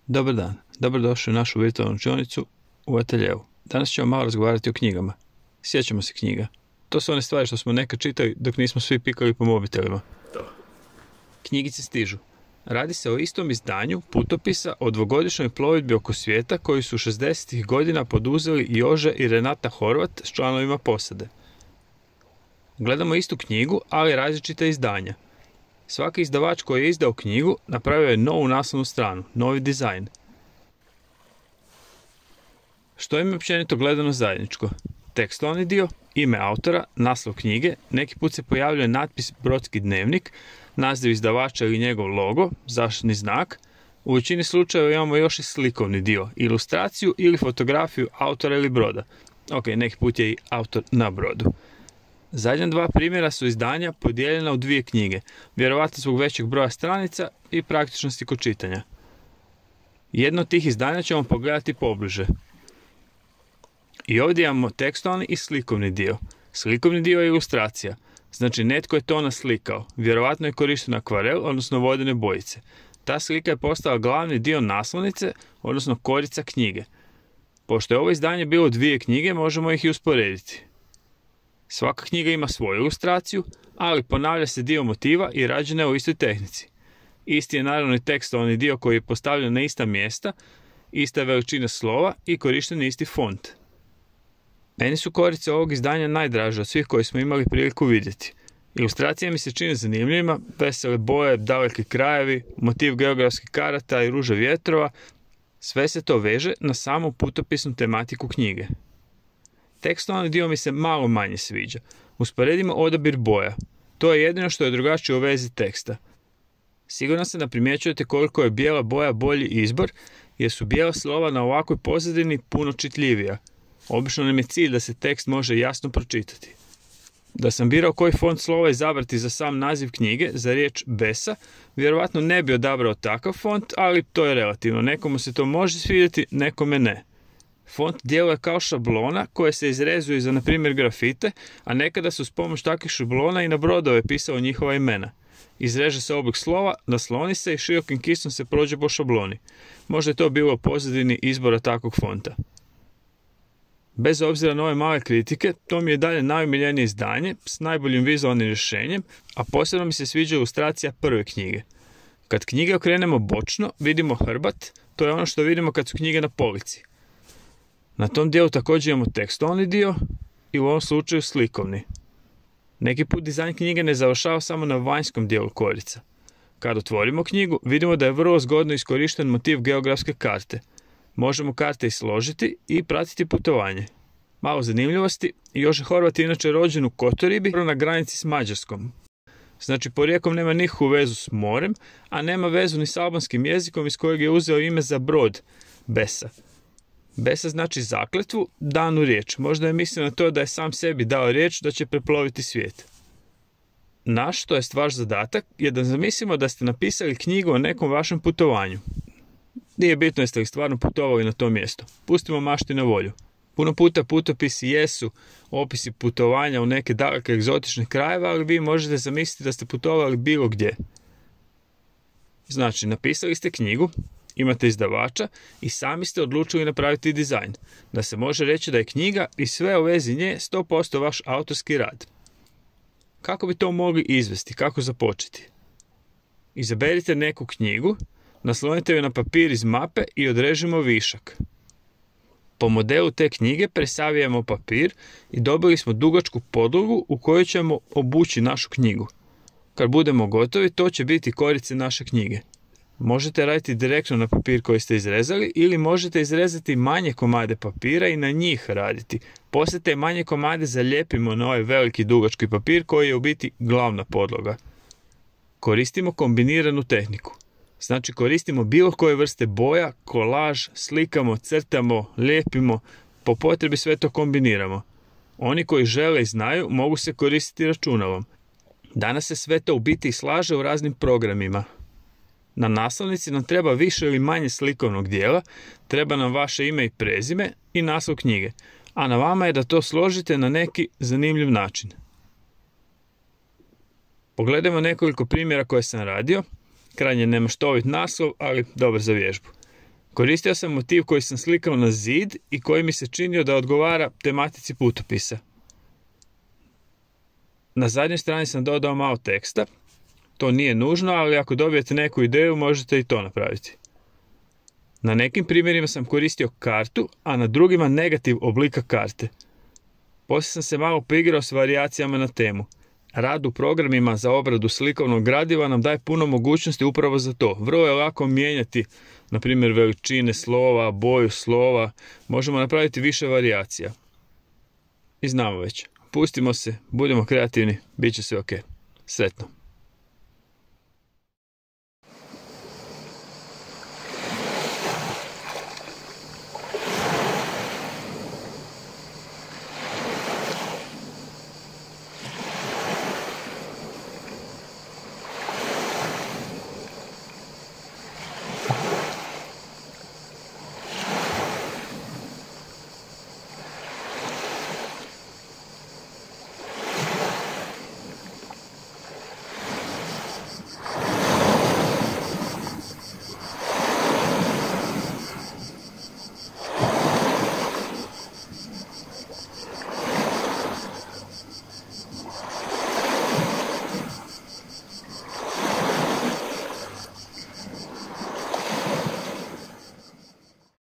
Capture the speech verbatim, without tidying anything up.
Dobar dan, dobrodošli u našu virtualnu učionicu u ateljevu. Danas ćemo malo razgovarati o knjigama. Sjećamo se knjiga. To su one stvari što smo nekad čitali dok nismo svi pikali po mobitelima. To. Knjigice stižu. Radi se o istom izdanju putopisa o dvogodišnjoj plovidbi oko svijeta koju su šezdesetih godina poduzeli Jože i Renata Horvat s članovima posade. Gledamo istu knjigu, ali različita izdanja. Svaki izdavač koji je izdao knjigu napravio je novu naslovnu stranu, novi dizajn. Što im je općenito gledano zajedničko? Tekstualni dio, ime autora, naslov knjige, neki put se pojavljuje natpis Brodski dnevnik, naziv izdavača ili njegov logo, zaštitni znak. U većini slučajeva imamo još i slikovni dio, ilustraciju ili fotografiju autora ili broda. Ok, neki put je i autor na brodu. Zadnja dva primjera su izdanja podijeljena u dvije knjige, vjerovatno zbog većeg broja stranica i praktičnosti kod čitanja. Jedno od tih izdanja ćemo pogledati pobliže. I ovdje imamo tekstualni i slikovni dio. Slikovni dio je ilustracija, znači netko je to naslikao, vjerovatno je korišten akvarel, odnosno vodene bojice. Ta slika je postala glavni dio naslovnice, odnosno korica knjige. Pošto je ovo izdanje bilo dvije knjige, možemo ih i usporediti. Svaka knjiga ima svoju ilustraciju, ali ponavlja se dio motiva i rađena je u istoj tehnici. Isti je naravno i tekstualni dio koji je postavljen na ista mjesta, ista je veličina slova i korišten je isti font. Meni su korice ovog izdanja najdraže od svih koje smo imali priliku vidjeti. Ilustracije mi se čine zanimljivima, vesele boje, daleki krajevi, motiv geografskih karata i ruže vjetrova. Sve se to veže na samu putopisnu tematiku knjige. Tekstualni dio mi se malo manje sviđa. Usporedimo odabir boja. To je jedino što je drugačije u vezi teksta. Sigurno se da primjećujete koliko je bijela boja bolji izbor, jer su bijela slova na ovakvoj pozadini puno čitljivija. Obično nam je cilj da se tekst može jasno pročitati. Da sam birao koji font slova izabrati za sam naziv knjige, za riječ besa, vjerovatno ne bi odabrao takav font, ali to je relativno. Nekomu se to može svidjeti, nekome ne. Font djeluje kao šablona koje se izrezuje za, na primjer, grafite, a nekada su s pomoć takvih šablona i na brodove pisao njihova imena. Izreže se oblik slova, nasloni se i širokim kistom se prođe po šabloni. Možda je to bilo u pozadini izbora takvog fonta. Bez obzira na ove male kritike, to mi je dalje najomiljenije izdanje s najboljim vizualnim rješenjem, a posebno mi se sviđa ilustracija prve knjige. Kad knjige okrenemo bočno, vidimo hrbat, to je ono što vidimo kad su knjige na polici. Na tom dijelu također imamo tekstualni dio i u ovom slučaju slikovni. Neki put dizajn knjige ne završava samo na vanjskom dijelu korica. Kad otvorimo knjigu, vidimo da je vrlo zgodno iskorišten motiv geografske karte. Možemo karte i složiti i pratiti putovanje. Malo zanimljivosti, Jože Horvat je inače rođen u Kotoribi na granici s Mađarskom. Znači porijeklom nema nikakvu vezu s morem, a nema vezu ni s albanskim jezikom iz kojeg je uzeo ime za brod, besa. Besa znači zakletvu, danu riječ. Možda je mislio na to da je sam sebi dao riječ da će preploviti svijet. Naš, to jest vaš zadatak, je da zamislimo da ste napisali knjigu o nekom vašem putovanju. Nije bitno jeste li stvarno putovali na to mjesto. Pustimo mašti na volju. Puno puta putopisi jesu opisi putovanja u neke daleke egzotične krajeve, ali vi možete zamisliti da ste putovali bilo gdje. Znači, napisali ste knjigu, imate izdavača i sami ste odlučili napraviti dizajn. Da se može reći da je knjiga i sve u vezi nje sto posto vaš autorski rad. Kako bi to mogli izvesti? Kako započeti? Izaberite neku knjigu, naslonite ju na papir iz mape i odrežimo višak. Po modelu te knjige presavijemo papir i dobili smo dugačku podlogu u kojoj ćemo obući našu knjigu. Kad budemo gotovi, to će biti korice naše knjige. Možete raditi direktno na papir koji ste izrezali ili možete izrezati manje komade papira i na njih raditi. Poslije te manje komade zalijepimo na ovaj veliki dugački papir koji je u biti glavna podloga. Koristimo kombiniranu tehniku. Znači koristimo bilo koje vrste boja, kolaž, slikamo, crtamo, lijepimo, po potrebi sve to kombiniramo. Oni koji žele i znaju mogu se koristiti računalom. Danas se sve to u biti slaže u raznim programima. Na naslovnici nam treba više ili manje slikovnog dijela, treba nam vaše ime i prezime i naslov knjige, a na vama je da to složite na neki zanimljiv način. Pogledajmo nekoliko primjera koje sam radio. Krajnje nemaštovit naslov, ali dobar za vježbu. Koristio sam motiv koji sam slikao na zid i koji mi se činio da odgovara tematici putopisa. Na zadnjoj strani sam dodao malo teksta. To nije nužno, ali ako dobijete neku ideju, možete i to napraviti. Na nekim primjerima sam koristio kartu, a na drugima negativ oblika karte. Poslije sam se malo poigrao s varijacijama na temu. Rad u programima za obradu slikovnog gradiva nam daje puno mogućnosti upravo za to. Vrlo je lako mijenjati, na primjer, veličine slova, boju slova. Možemo napraviti više varijacija. I znamo već. Pustimo se, budemo kreativni, bit će sve ok. Sretno.